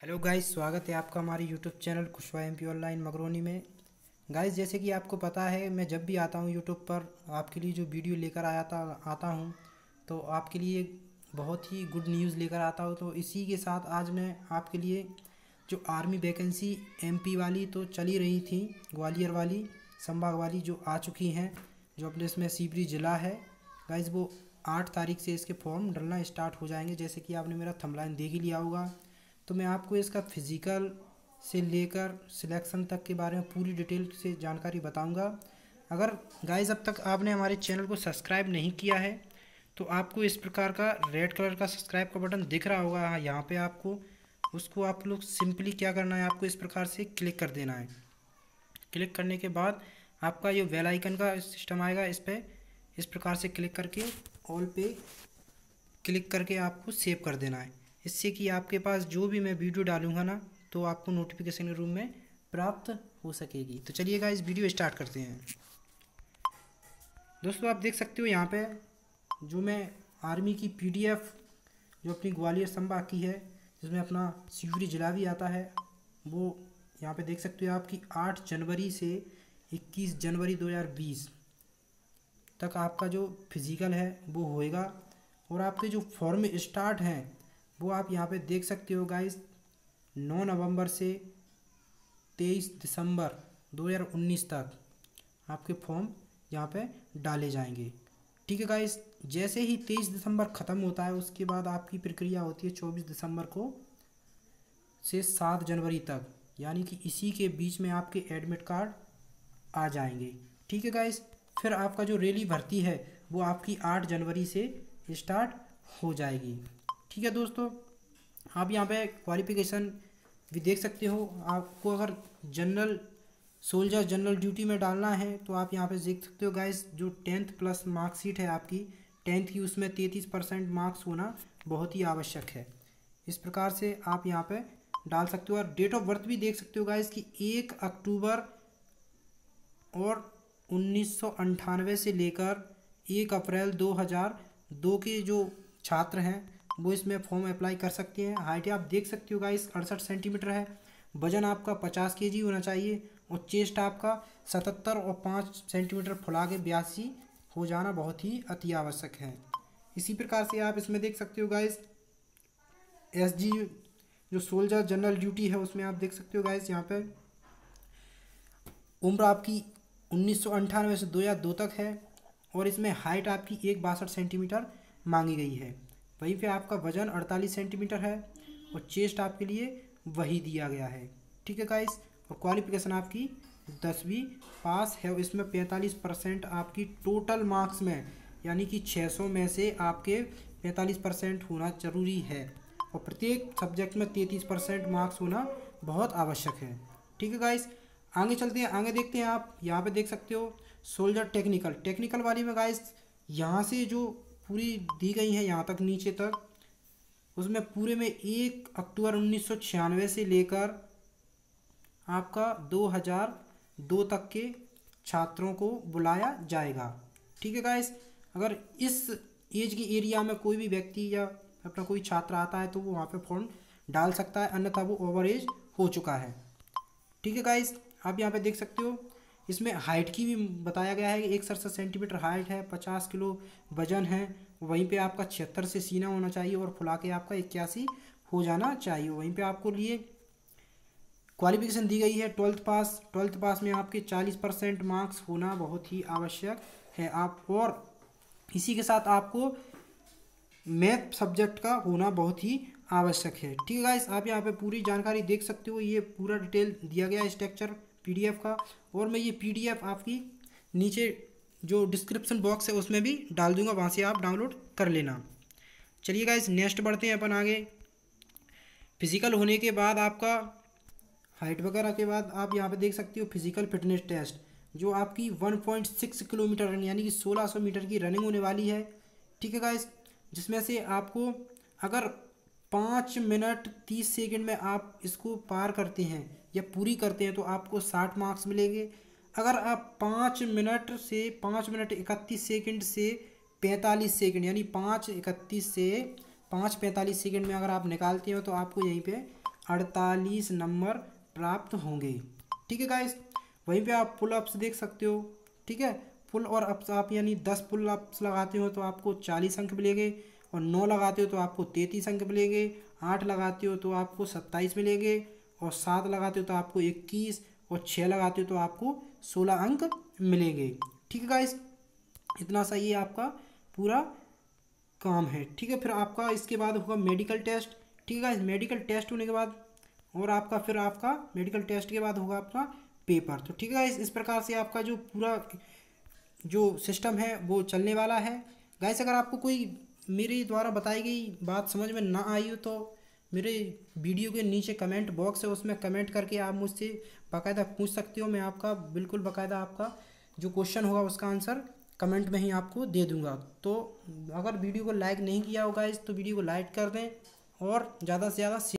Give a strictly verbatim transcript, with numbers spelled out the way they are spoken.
Hello guys, स्वागत है आपका हमारे YouTube channel Kushwaha MP online मगरोनी में। गाइस, जैसे कि आपको पता है, मैं जब भी आता हूं यूट्यूब पर आपके लिए जो वीडियो लेकर आया था आता हूं तो आपके लिए बहुत ही गुड न्यूज़ लेकर आता हूं। तो इसी के साथ आज मैं आपके लिए जो आर्मी वैकेंसी एमपी वाली तो चली रही थी, ग्वालियर वाली, संभाग वाली, जो आ चुकी हैं, जो अपने इसमें सीवरी ज़िला है गाइस, वो आठ तारीख से इसके फॉर्म डलना स्टार्ट हो जाएंगे। जैसे कि आपने मेरा थंबनेल देख ही लिया होगा। तो मैं आपको इसका फिज़िकल से लेकर सिलेक्शन तक के बारे में पूरी डिटेल से जानकारी बताऊंगा। अगर गाइस अब तक आपने हमारे चैनल को सब्सक्राइब नहीं किया है तो आपको इस प्रकार का रेड कलर का सब्सक्राइब का बटन दिख रहा होगा, हाँ यहाँ पे आपको, उसको आप लोग सिंपली क्या करना है, आपको इस प्रकार से क्लिक कर देना है। क्लिक करने के बाद आपका ये बेल आइकन का सिस्टम आएगा, इस पर इस प्रकार से क्लिक करके ऑल पे क्लिक करके आपको सेव कर देना है। इससे कि आपके पास जो भी मैं वीडियो डालूंगा ना तो आपको नोटिफिकेशन के रूप में प्राप्त हो सकेगी। तो चलिए गाइस, वीडियो स्टार्ट करते हैं। दोस्तों, आप देख सकते हो यहाँ पे जो मैं आर्मी की पीडीएफ जो अपनी ग्वालियर संभाग की है, जिसमें अपना सीवरी जिला भी आता है, वो यहाँ पे देख सकते हो आपकी आठ जनवरी से इक्कीस जनवरी दो हज़ार बीस तक आपका जो फिज़िकल है वो होएगा। और आपके जो फॉर्म स्टार्ट हैं वो आप यहाँ पे देख सकते हो गाइस, नौ नवंबर से तेईस दिसंबर दो हज़ार उन्नीस तक आपके फॉर्म यहाँ पे डाले जाएंगे। ठीक है गाइस, जैसे ही तेईस दिसंबर ख़त्म होता है उसके बाद आपकी प्रक्रिया होती है चौबीस दिसंबर को से सात जनवरी तक, यानी कि इसी के बीच में आपके एडमिट कार्ड आ जाएंगे। ठीक है गाइस, फिर आपका जो रेली भर्ती है वो आपकी आठ जनवरी से स्टार्ट हो जाएगी। ठीक है दोस्तों, आप यहाँ पे क्वालिफिकेशन भी देख सकते हो। आपको अगर जनरल सोल्जर जनरल ड्यूटी में डालना है तो आप यहाँ पे देख सकते हो गाइस, जो टेंथ प्लस मार्कशीट है आपकी टेंथ की, उसमें तैंतीस परसेंट मार्क्स होना बहुत ही आवश्यक है। इस प्रकार से आप यहाँ पे डाल सकते हो। और डेट ऑफ बर्थ भी देख सकते हो गाइस कि एक अक्टूबर और उन्नीस सौ अंठानवे से लेकर एक अप्रैल दो हज़ार दो के जो छात्र हैं वो इसमें फॉर्म अप्लाई कर सकते हैं। हाइट आप देख सकते हो गाइस अड़सठ सेंटीमीटर है। वजन आपका पचास केजी होना चाहिए और चेस्ट आपका सतहत्तर और पाँच सेंटीमीटर फुला के बयासी हो जाना बहुत ही अति आवश्यक है। इसी प्रकार से आप इसमें देख सकते हो गाइस, एस जी जो सोल्जर जनरल ड्यूटी है उसमें आप देख सकते हो गाइस, यहाँ पे उम्र आपकी उन्नीस सौ अंठानवे से दो हज़ार दो तक है और इसमें हाइट आपकी एक बासठ सेंटीमीटर मांगी गई है। वहीं पे आपका वजन अड़तालीस सेंटीमीटर है और चेस्ट आपके लिए वही दिया गया है। ठीक है गाइस, और क्वालिफिकेशन आपकी दसवीं पास है और इसमें पैंतालीस परसेंट आपकी टोटल मार्क्स में, यानी कि छः सौ में से आपके पैंतालीस परसेंट होना जरूरी है और प्रत्येक सब्जेक्ट में तैंतीस परसेंट मार्क्स होना बहुत आवश्यक है। ठीक है गाइस, आगे चलते हैं, आगे देखते हैं। आप यहाँ पे देख सकते हो सोल्जर टेक्निकल टेक्निकल वाली में गाइस, यहाँ से जो पूरी दी गई है यहाँ तक नीचे तक, उसमें पूरे में एक अक्टूबर उन्नीस सौ छियानवे से लेकर आपका दो हज़ार दो तक के छात्रों को बुलाया जाएगा। ठीक है गाइस, अगर इस एज के एरिया में कोई भी व्यक्ति या अपना कोई छात्र आता है तो वो वहाँ पे फॉर्म डाल सकता है, अन्यथा वो ओवर एज हो चुका है। ठीक है गाइस, आप यहाँ पे देख सकते हो इसमें हाइट की भी बताया गया है कि एक सड़सठ सेंटीमीटर हाइट है, पचास किलो वजन है। वहीं पे आपका छिहत्तर से सीना होना चाहिए और फुला के आपका इक्यासी हो जाना चाहिए। वहीं पे आपको लिए क्वालिफिकेशन दी गई है ट्वेल्थ पास। ट्वेल्थ पास में आपके चालीस परसेंट मार्क्स होना बहुत ही आवश्यक है। आप और इसी के साथ आपको मैथ सब्जेक्ट का होना बहुत ही आवश्यक है। ठीक है गाइस, आप यहाँ पे पूरी जानकारी देख सकते हो, ये पूरा डिटेल दिया गया है स्ट्रक्चर पीडीएफ का, और मैं ये पीडीएफ आपकी नीचे जो डिस्क्रिप्शन बॉक्स है उसमें भी डाल दूंगा, वहाँ से आप डाउनलोड कर लेना। चलिए गाइस, नेक्स्ट बढ़ते हैं अपन आगे। फिजिकल होने के बाद आपका हाइट वगैरह के बाद आप यहाँ पे देख सकते हो फिजिकल फिटनेस टेस्ट, जो आपकी one point six kilometre run यानी कि सोलह सौ मीटर की रनिंग होने वाली है। ठीक है गाइस, जिसमें से आपको अगर पाँच मिनट तीस सेकंड में आप इसको पार करते हैं या पूरी करते हैं तो आपको साठ मार्क्स मिलेंगे। अगर आप पाँच मिनट से पाँच मिनट इकतीस सेकंड से पैंतालीस सेकंड यानी पाँच इकतीस से पाँच पैंतालीस सेकंड में अगर आप निकालते हो तो आपको यहीं पे अड़तालीस नंबर प्राप्त होंगे। ठीक है गाइस, वहीं पे आप पुल अप्स देख सकते हो। ठीक है, पुल और अप्स आप यानी दस पुल अप्स लगाते हो तो आपको चालीस अंक मिलेंगे, और नौ लगाते हो तो आपको तैंतीस अंक मिलेंगे, आठ लगाते हो तो आपको सत्ताईस मिलेंगे, और सात लगाते हो तो आपको इक्कीस, और छः लगाते हो तो आपको सोलह अंक मिलेंगे। ठीक है गाइस, इतना सही है आपका पूरा काम है। ठीक है, फिर आपका इसके बाद होगा मेडिकल टेस्ट। ठीक है गाइस, मेडिकल टेस्ट होने के बाद और आपका फिर आपका मेडिकल टेस्ट के बाद होगा आपका पेपर। तो ठीक है गाइस, इस प्रकार से आपका जो पूरा जो सिस्टम है वो चलने वाला है। गाइस, अगर आपको कोई मेरे द्वारा बताई गई बात समझ में ना आई हो तो मेरे वीडियो के नीचे कमेंट बॉक्स है, उसमें कमेंट करके आप मुझसे बाकायदा पूछ सकते हो। मैं आपका बिल्कुल बाकायदा आपका जो क्वेश्चन होगा उसका आंसर कमेंट में ही आपको दे दूंगा। तो अगर वीडियो को लाइक नहीं किया होगा गाइस तो वीडियो को लाइक कर दें और ज़्यादा से ज़्यादा